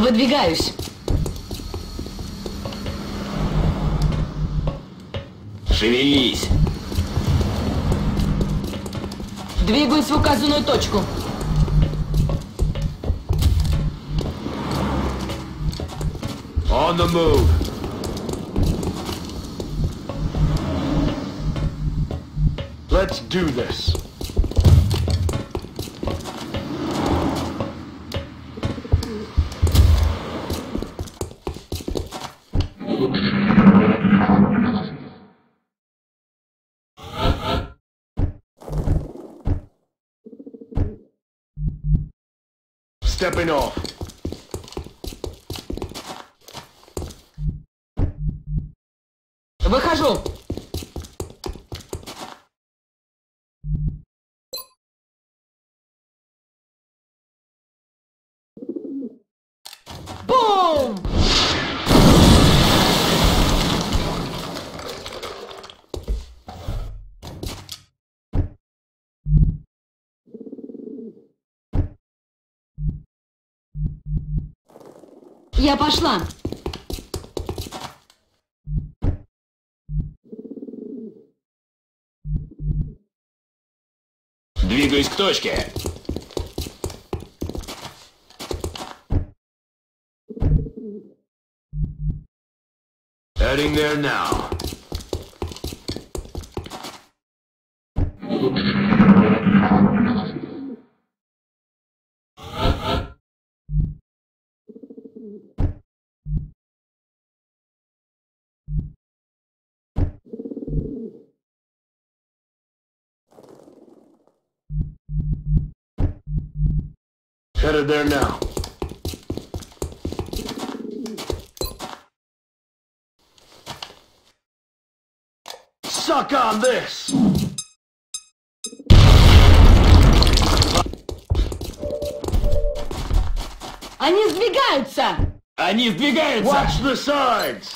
Выдвигаюсь. Шевелись. Двигаюсь в указанную точку. On the move. Let's do this. Stepping off. Выхожу. Бум! Я пошла. Двигаюсь к точке. Heading there now. Headed there now. Suck on this! Они сдвигаются! Они сдвигаются! Watch the sides!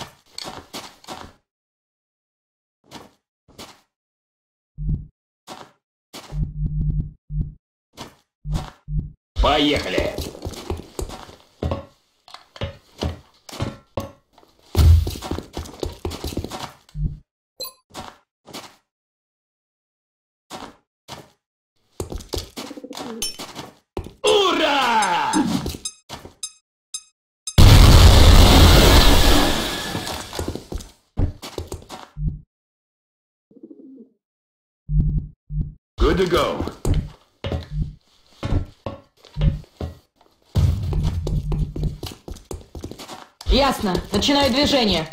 Поехали! Ура! Good to go. Ясно. Начинаю движение.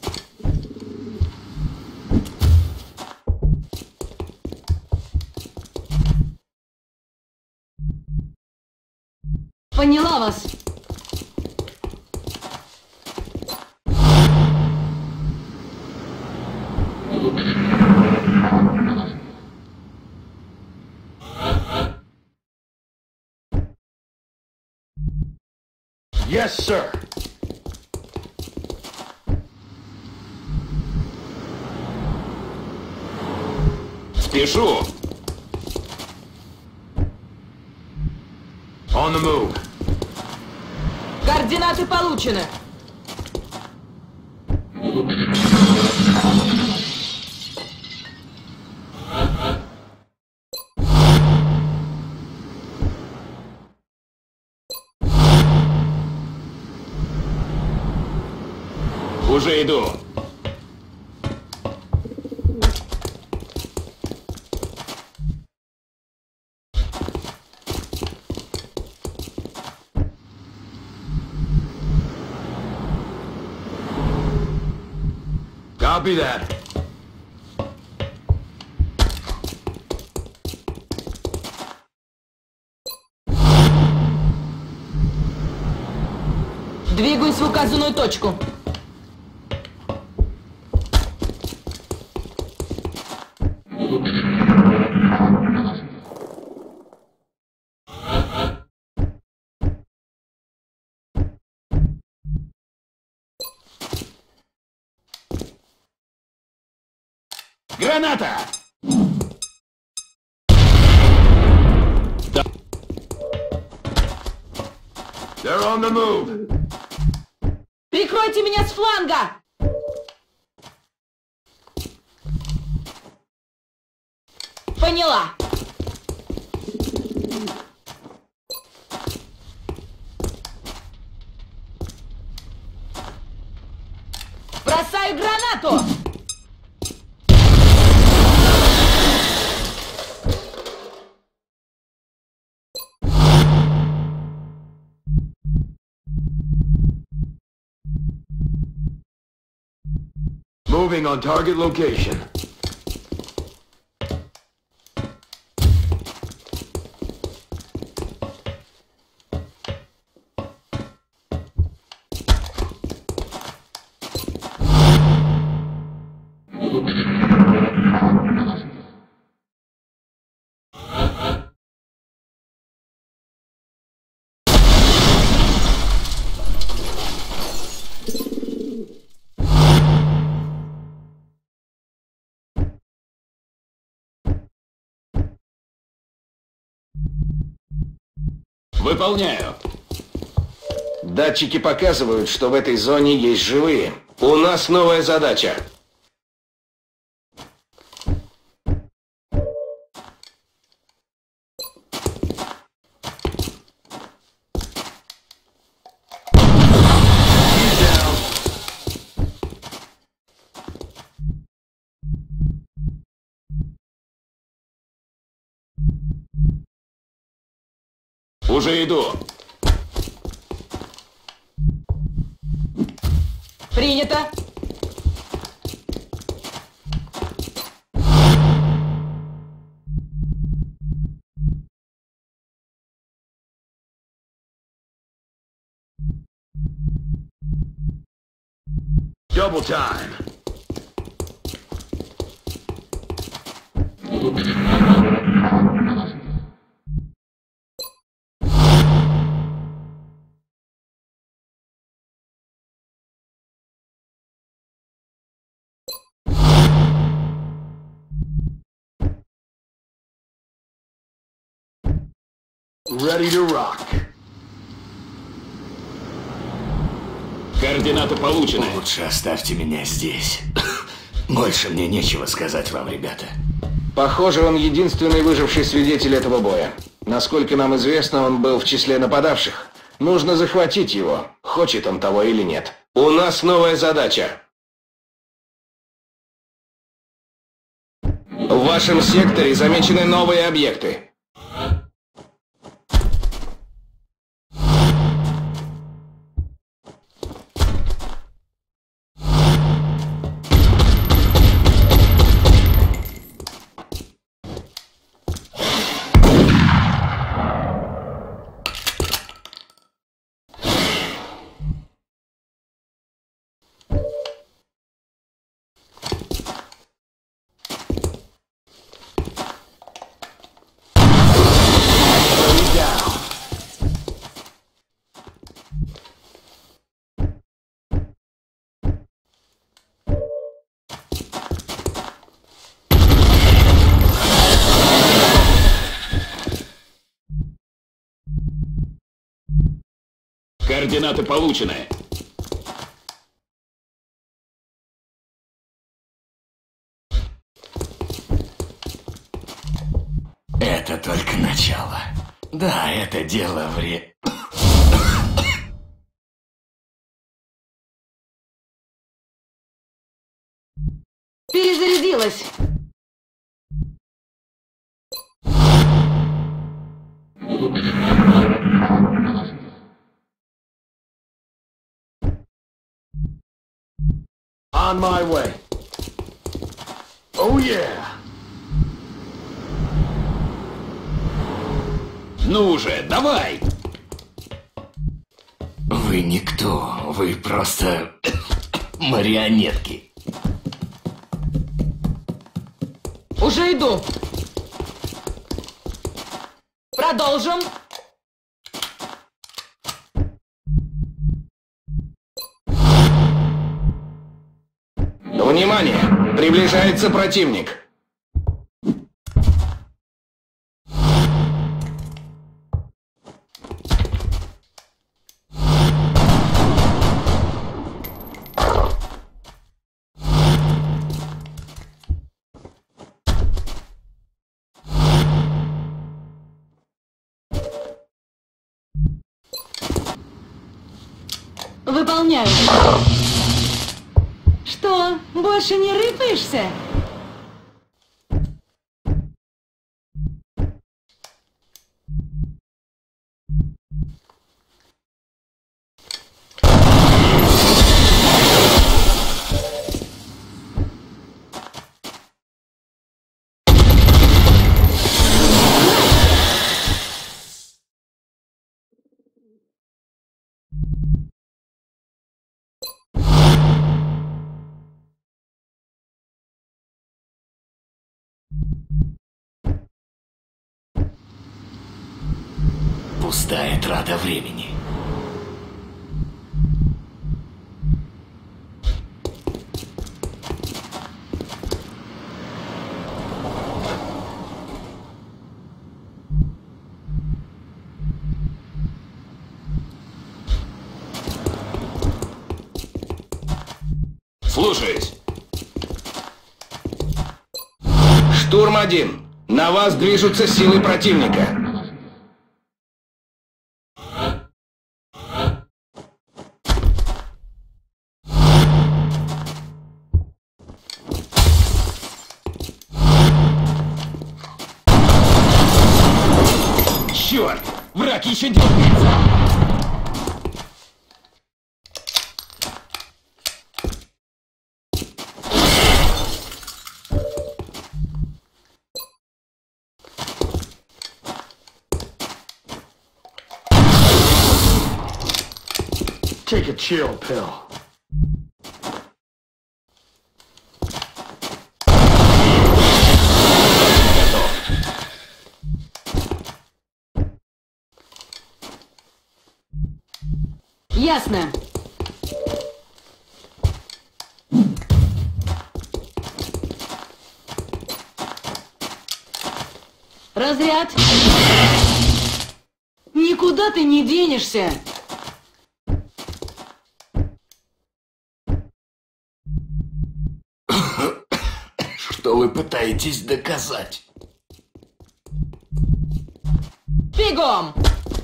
Поняла вас. Yes, sir. Спешу. On the move. Координаты получены. Уже иду. Copy that. Двигаюсь в указанную точку. Граната! Да. They're on the move. Прикройте меня с фланга! Поняла. Бросаю гранату! Moving on target location. Выполняю. Датчики показывают, что в этой зоне есть живые. У нас новая задача. Уже иду. Принято. Double time. Ready to rock. Координаты получены. Лучше оставьте меня здесь. Больше мне нечего сказать вам, ребята. Похоже, он единственный выживший свидетель этого боя. Насколько нам известно, он был в числе нападавших. Нужно захватить его, хочет он того или нет. У нас новая задача. В вашем секторе замечены новые объекты. Координаты получены. Это только начало. Да, это дело Перезарядилась. On my way. Oh yeah. Ну же, давай. Вы никто, вы просто марионетки. Уже иду. Продолжим. Внимание! Приближается противник. Выполняю. Что, больше не рыпаешься? Пустая трата времени. Слушаюсь. Штурм-1. На вас движутся силы противника. Черт! Враг еще дергается! Take a chill pill. Ясно. Разряд. Никуда ты не денешься. Что вы пытаетесь доказать? Бегом!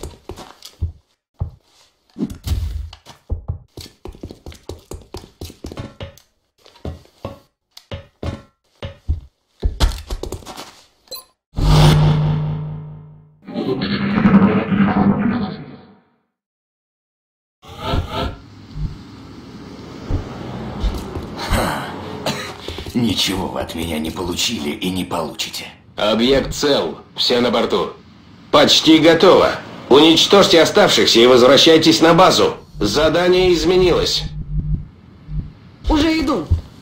Ничего вы от меня не получили и не получите. Объект цел. Все на борту. Почти готово. Уничтожьте оставшихся и возвращайтесь на базу. Задание изменилось. Уже иду.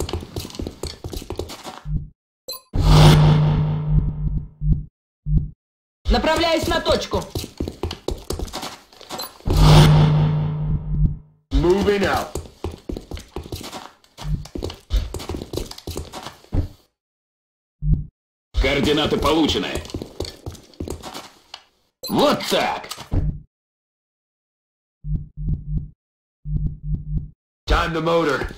Направляюсь на точку. Moving out. Координаты получены. Вот так! Time the motor.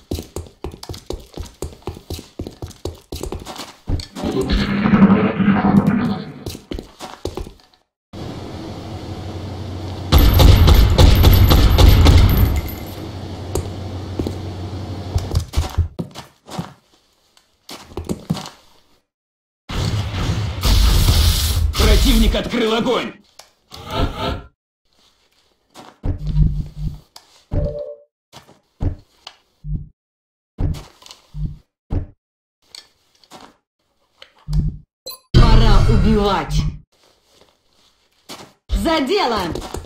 Противник открыл огонь! Пора убивать. За дело!